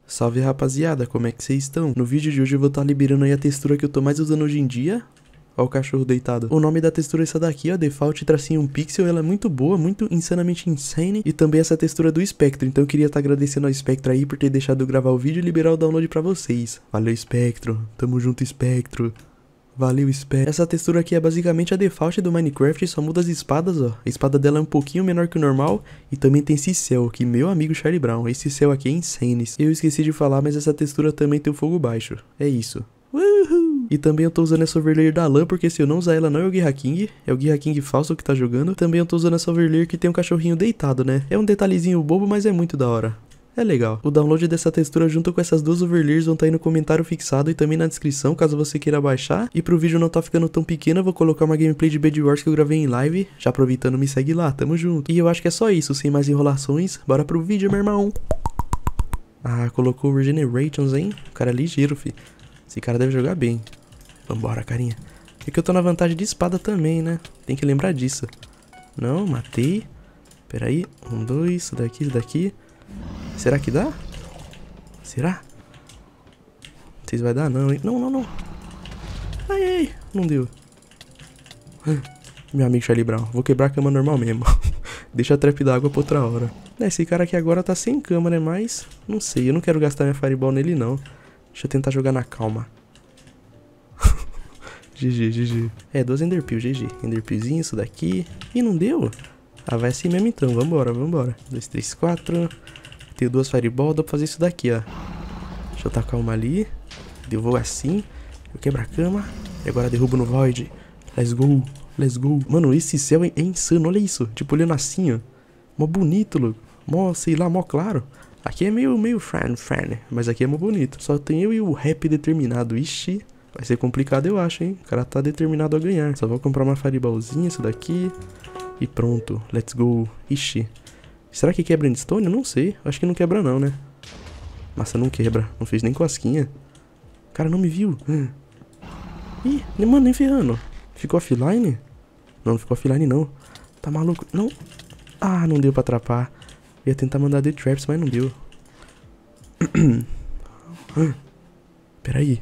Salve rapaziada, como é que vocês estão? No vídeo de hoje eu vou estar liberando aí a textura que eu tô mais usando hoje em dia. Ó o cachorro deitado. O nome da textura é essa daqui, ó, Default tracinho 1 pixel. Ela é muito boa, muito insanamente insane. E também essa textura do Spectro. Então eu queria estar agradecendo ao Spectro aí por ter deixado eu gravar o vídeo e liberar o download pra vocês. Valeu, Spectro. Tamo junto, Spectro. Valeu, Spectro. Essa textura aqui é basicamente a default do Minecraft, só muda as espadas, ó. A espada dela é um pouquinho menor que o normal. E também tem esse céu aqui, meu amigo Charlie Brown. Esse céu aqui é insane. Eu esqueci de falar, mas essa textura também tem o fogo baixo. É isso. Uhul! E também eu tô usando essa overlayer da lã, porque se eu não usar ela não é o Guerra King. É o Guerra King falso que tá jogando. Também eu tô usando essa overlayer que tem um cachorrinho deitado, né? É um detalhezinho bobo, mas é muito da hora. É legal. O download dessa textura junto com essas duas overlayers vão estar aí no comentário fixado e também na descrição, caso você queira baixar. E pro vídeo não tá ficando tão pequeno, eu vou colocar uma gameplay de Bed Wars que eu gravei em live. Já aproveitando, me segue lá, tamo junto. E eu acho que é só isso, sem mais enrolações. Bora pro vídeo, meu irmão. Ah, colocou Regenerations, hein? O cara é ligeiro, fi. Esse cara deve jogar bem. Vambora, carinha. É que eu tô na vantagem de espada também, né? Tem que lembrar disso. Não, matei. Pera aí. 1, 2, isso daqui. Será que dá? Será? Não sei se vai dar não, hein? Não. Ai, não deu. Meu amigo Charlie Brown, vou quebrar a cama normal mesmo. Deixa a trap d'água pra outra hora. Esse cara aqui agora tá sem cama, né? Mas, não sei, eu não quero gastar minha fireball nele não. Deixa eu tentar jogar na calma. GG. É, 2 enderpeel, GG. Enderpeelzinho, isso daqui. Ih, não deu? Ah, vai assim mesmo então, vambora. 2, 3, 4. Tenho 2 fireball, dá pra fazer isso daqui, ó. Deixa eu tacar uma ali. Eu vou assim. Eu quebro a cama. E agora derrubo no void. Let's go. Mano, esse céu é insano, olha isso. Tipo, olhando assim, ó. Mó bonito, louco. Mó, sei lá, mó claro. Aqui é meio friend. Mas aqui é mó bonito. Só tem eu e o rap determinado. Ixi, vai ser complicado, eu acho, hein. O cara tá determinado a ganhar. Só vou comprar uma fireballzinha, isso daqui. E pronto, let's go. Ixi. Será que quebra endstone? Eu não sei. Acho que não quebra não, né? Massa, não quebra. Não fez nem cosquinha. O cara não me viu. Ih, mano, nem ferrando. Ficou offline? Não ficou offline não. Tá maluco? Não. Ah, não deu pra atrapar. Ia tentar mandar The Traps, mas não deu. Pera aí.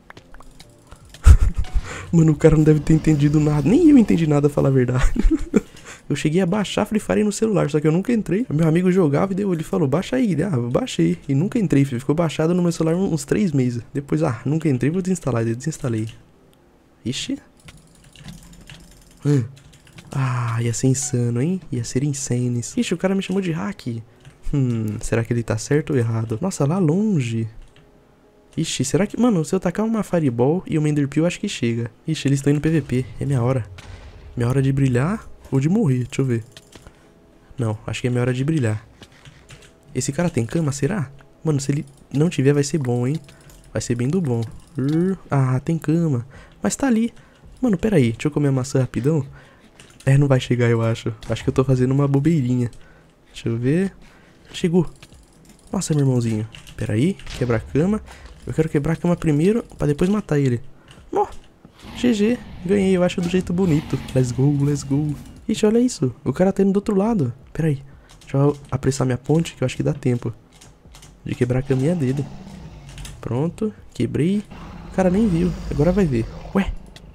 Mano, o cara não deve ter entendido nada. Nem eu entendi nada, a falar a verdade. Eu cheguei a baixar Free Fire no celular, só que eu nunca entrei. Meu amigo jogava e deu, ele falou, baixa aí. Eu baixei. E nunca entrei, filho. Ficou baixado no meu celular uns 3 meses. Depois, nunca entrei, vou desinstalar. Eu desinstalei. Ixi. Ia ser insano, hein? Ia ser insane. Ixi, o cara me chamou de hack. Será que ele tá certo ou errado? Nossa, lá longe. Ixi, será que... Mano, se eu tacar uma Fireball e uma Enderpeel, acho que chega. Ixi, eles estão indo PVP. É minha hora. Minha hora de brilhar ou de morrer, deixa eu ver. Não, acho que é minha hora de brilhar. Esse cara tem cama, será? Mano, se ele não tiver, vai ser bom, hein? Vai ser bem do bom. Tem cama. Mas tá ali. Mano, pera aí, deixa eu comer a maçã rapidão. É, não vai chegar, eu acho. Acho que eu tô fazendo uma bobeirinha. Deixa eu ver. Chegou. Nossa, meu irmãozinho. Pera aí, quebra a cama. Eu quero quebrar a cama primeiro, pra depois matar ele. GG, ganhei, eu acho do jeito bonito. Let's go. Ixi, olha isso. O cara tá indo do outro lado. Pera aí. Deixa eu apressar minha ponte, que eu acho que dá tempo de quebrar a caminha dele. Pronto, quebrei. O cara nem viu, agora vai ver. Ué.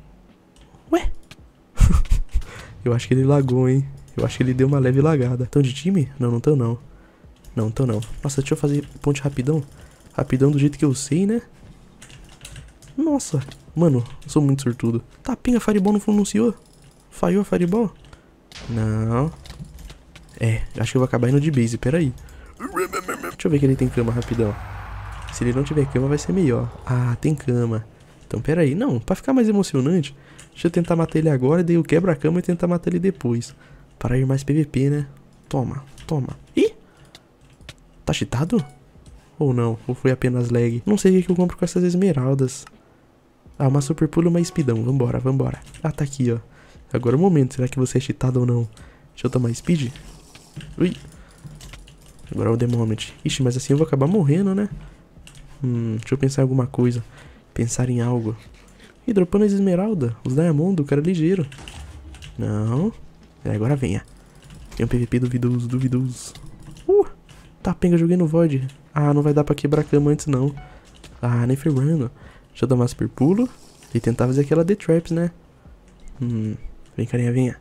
Eu acho que ele lagou, hein. Eu acho que ele deu uma leve lagada. Tão de time? Não tão não. Não tão não. Nossa, deixa eu fazer ponte rapidão. Rapidão do jeito que eu sei, né? Nossa. Mano, eu sou muito sortudo. Tapinha, Fireball não funciou. Falhou a Fireball? Não. Acho que eu vou acabar indo de base, peraí. Deixa eu ver que ele tem cama rapidão. Se ele não tiver cama vai ser melhor. Tem cama. Então peraí, não, pra ficar mais emocionante, deixa eu tentar matar ele agora, daí eu quebro a cama e tentar matar ele depois. Para ir mais PVP, né? Toma. Ih! Tá cheatado? Ou não? Ou foi apenas lag? Não sei o que eu compro com essas esmeraldas. Uma super pulo e uma speedão. Vambora. Tá aqui, ó. Agora é o momento. Será que você é cheatado ou não? Deixa eu tomar speed. Ui. Agora é o the moment. Ixi, mas assim eu vou acabar morrendo, né? Deixa eu pensar em alguma coisa. Pensar em algo. Ih, dropando as esmeralda. Os diamond, o cara é ligeiro. Não. Agora venha. Tem um PVP duvidoso. Tá, penga, joguei no void. Ah, não vai dar pra quebrar a cama antes, não. Ah, nem ferrando. Deixa eu dar uma super pulo e tentar fazer aquela The Traps, né? Vem, carinha, venha.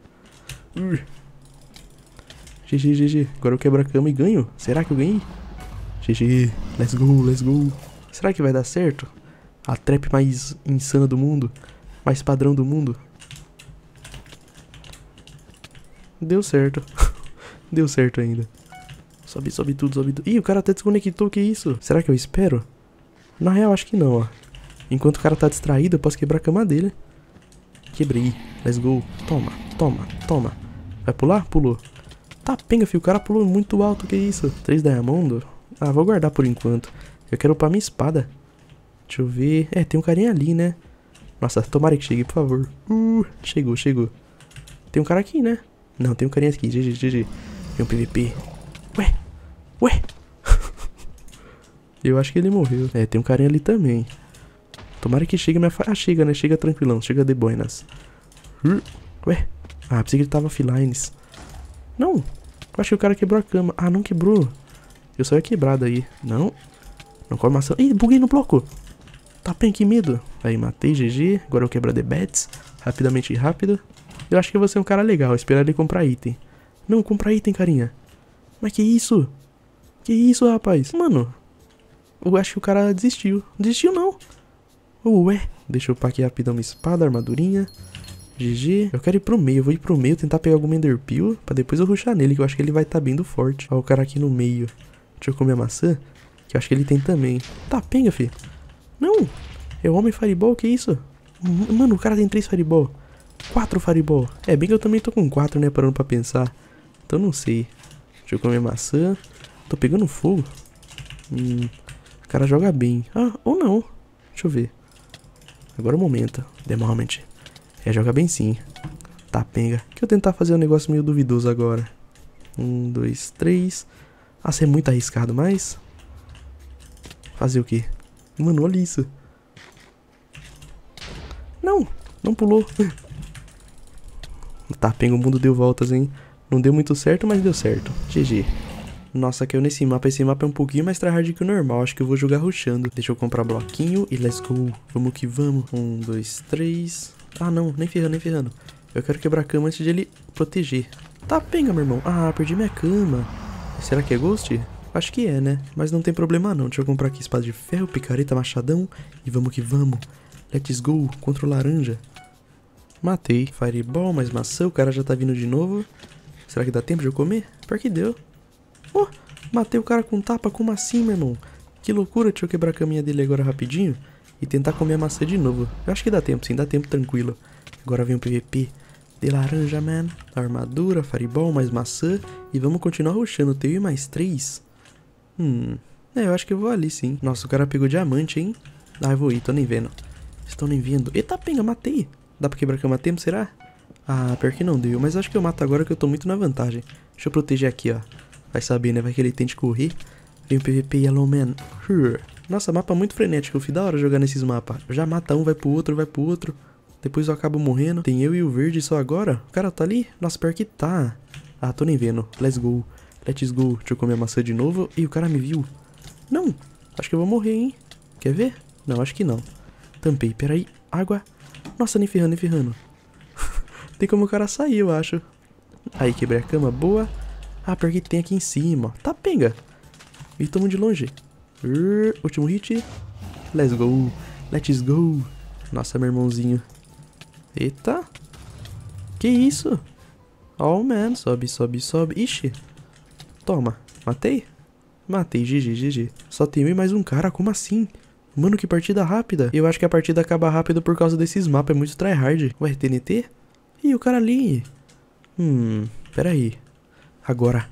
GG, GG. Agora eu quebro a cama e ganho. Será que eu ganhei? GG. Let's go, let's go. Será que vai dar certo? A trap mais insana do mundo. Mais padrão do mundo. Deu certo. Deu certo ainda. Sobe, sobe tudo, sobe tudo. Ih, o cara até desconectou, que isso? Será que eu espero? Na real, acho que não, ó. Enquanto o cara tá distraído, eu posso quebrar a cama dele. Quebrei. Let's go. Toma, toma, toma. Vai pular? Pulou. Tá, penga, filho. O cara pulou muito alto, que isso? 3 Diamond? Ah, vou guardar por enquanto. Eu quero upar minha espada. Deixa eu ver. É, tem um carinha ali, né? Nossa, tomara que chegue, por favor. Chegou, chegou. Tem um cara aqui, né? Não, tem um carinha aqui. GG, GG. Tem um PVP. Ué, ué. Eu acho que ele morreu. É, tem um carinha ali também. Tomara que chegue minha Ah, chega, né? Chega tranquilão. Chega de boinas. Ué. Ah, pensei que ele tava offlines. Não. Eu acho que o cara quebrou a cama. Ah, não quebrou. Eu só ia quebrado aí. Não. Não come maçã. Ih, buguei no bloco. Tá bem, que medo. Aí, matei, GG. Agora eu quebro the bats. Rapidamente e rápido. Eu acho que eu vou ser um cara legal. Esperar ele comprar item. Não, comprar item, carinha. Mas que isso? Que isso, rapaz? Mano. Eu acho que o cara desistiu. Desistiu, não. Ué. Deixa eu upar aqui rapidão minha espada, armadurinha. GG. Eu quero ir pro meio. Eu vou ir pro meio, tentar pegar algum enderpeel. Pra depois eu rushar nele, que eu acho que ele vai estar bem do forte. Ó, o cara aqui no meio. Deixa eu comer a maçã. Que eu acho que ele tem também. Tá, penga, fi. Não. É o homem fireball, que isso? Mano, o cara tem 3 fireball. 4 fireball. É, bem que eu também tô com 4, né? Parando pra pensar. Então não sei. Deixa eu comer maçã. Tô pegando fogo. O cara joga bem. Ah, ou não. Deixa eu ver. Agora é o momento. The moment. É, joga bem sim. Tá, penga. Deixa eu tentar fazer um negócio meio duvidoso agora. 1, 2, 3. Ah, isso é muito arriscado, mas... Fazer o quê? Mano, olha isso. Não, não pulou. Tá, penga, o mundo deu voltas, hein. Não deu muito certo, mas deu certo. GG. Nossa, caiu nesse mapa. Esse mapa é um pouquinho mais tryhard que o normal. Acho que eu vou jogar rushando. Deixa eu comprar bloquinho e let's go. Vamos que vamos. 1, 2, 3. Ah, não. Nem ferrando, nem ferrando. Eu quero quebrar a cama antes de ele proteger. Tá, penga, meu irmão. Ah, perdi minha cama. Será que é ghost? Acho que é, né? Mas não tem problema não. Deixa eu comprar aqui espada de ferro, picareta, machadão. E vamos que vamos. Let's go. Contra o laranja. Matei. Fireball, mais maçã. O cara já tá vindo de novo. Será que dá tempo de eu comer? Pior que deu. Oh, matei o cara com tapa. Como assim, meu irmão? Que loucura. Deixa eu quebrar a caminha dele agora rapidinho. E tentar comer a maçã de novo. Eu acho que dá tempo, sim. Dá tempo tranquilo. Agora vem o PVP. De laranja, man. Armadura, fireball, mais maçã. E vamos continuar rushando. TI mais 3. É, eu acho que eu vou ali, sim. Nossa, o cara pegou diamante, hein? Ah, eu vou ir. Tô nem vendo. Estou nem vendo. Eita, penga, matei. Dá pra quebrar a cama a tempo, será? Ah, pior que não deu. Mas acho que eu mato agora que eu tô muito na vantagem. Deixa eu proteger aqui, ó. Vai saber, né? Vai que ele tente correr. Vem o PVP Yellow Man. Nossa, mapa muito frenético. Eu fui da hora jogar nesses mapas. Já mata um, vai pro outro, vai pro outro. Depois eu acabo morrendo. Tem eu e o verde só agora? O cara tá ali? Nossa, pior que tá. Ah, tô nem vendo. Let's go. Let's go. Deixa eu comer a maçã de novo. Ih, o cara me viu. Não. Acho que eu vou morrer, hein? Quer ver? Não, acho que não. Tampei. Peraí. Água. Nossa, nem ferrando, nem ferrando. Tem como o cara sair, eu acho. Aí, quebrei a cama. Boa. Ah, pior que tem aqui em cima. Tá, penga. E tamo de longe. Último hit. Let's go. Let's go. Nossa, meu irmãozinho. Eita. Que isso? Oh, man. Sobe, sobe, sobe. Ixi. Toma. Matei? Matei. GG, GG. Só tem mais um cara. Como assim? Mano, que partida rápida. Eu acho que a partida acaba rápido por causa desses mapas. É muito tryhard. Ué, TNT? Ih, o cara ali. Pera aí. Agora.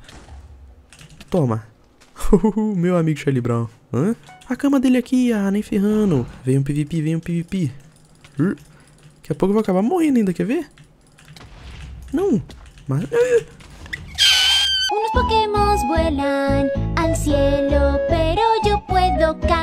Toma. Meu amigo Charlie Brown. Hã? A cama dele aqui. Ah, nem ferrando. Vem um PVP, vem um PVP. Daqui a pouco eu vou acabar morrendo ainda, quer ver? Não. Mas... Unos Pokémon vuelan al cielo, pero yo puedo caer.